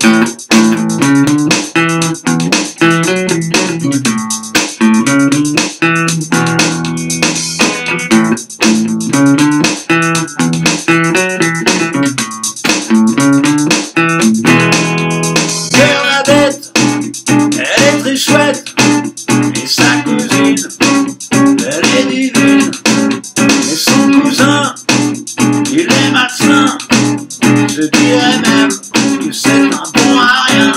Bernadette, elle est très chouette, et sa cousine, elle est divine, et son cousin, il est malsain, je dirais même que c'est un bon à rien.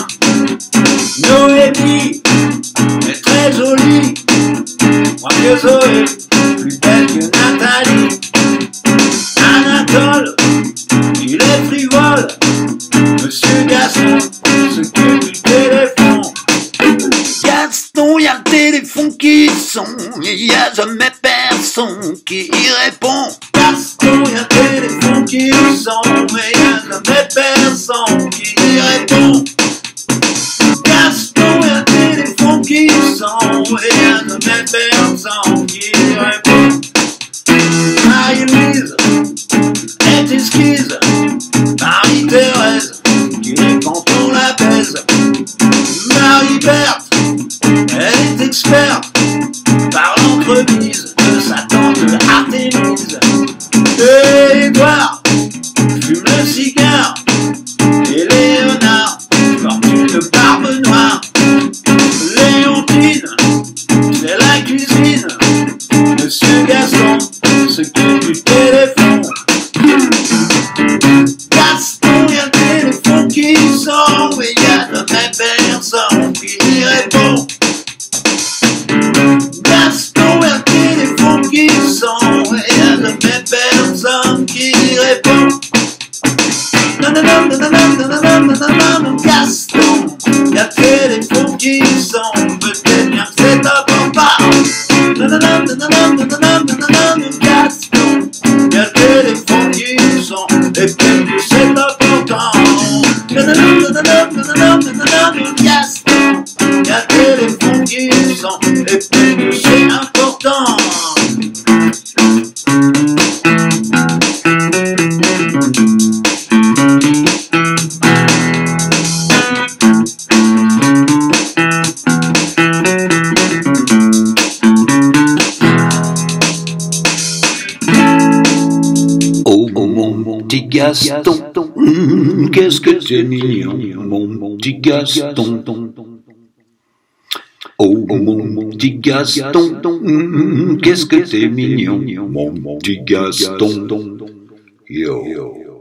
Noémie est très jolie, moins que Zoé, plus belle que Nathalie. Anatole, il est frivole, Monsieur Gaston s'occupe du téléphone. Gaston, y'a le téléphone qui sonne, et y'a jamais personne qui y répond. Gaston, y'a le téléphone qui sonne, et y'a jamais personne qui y répond. Gaston, y'a le téléphone qui sonne, et y'a jamais personne qui y répond. Marie-Louise est esquisse, Marie-Thérèse qui est quand on la baise. Marie-Berthe, elle est experte par l'entremise de sa tante Artémise. Et Édouard fume le cigare, et Léonard porte une barbe noire. Léontine, c'est la cuisine, Monsieur Gaston s'occupe du téléphone. Gaston, y'a le téléphone qui sonne, et y'a jamais personne qui y répond. Gaston, y'a le téléphone qui sonne, et y'a jamais personne qui y répond. Non, non, non, non, non, non, non, non, non, non, non, Gaston, y'a le téléphone qui sonne, peut-être bien que c'est important. Non, non, non, non, non, non, non, non, non, non, non, Gaston, y'a le téléphone qui sonne, et peut-être que c'est important. Non, non, non, non, non, non, non, non, non, non, Gaston, y'a le téléphone qui sonne, et peut-être que c'est important. Mon petit Gaston, qu'est-ce que t'es mignon, mon petit Gaston. Oh mon petit Gaston, qu'est-ce que t'es mignon, mon petit Gaston. Yo.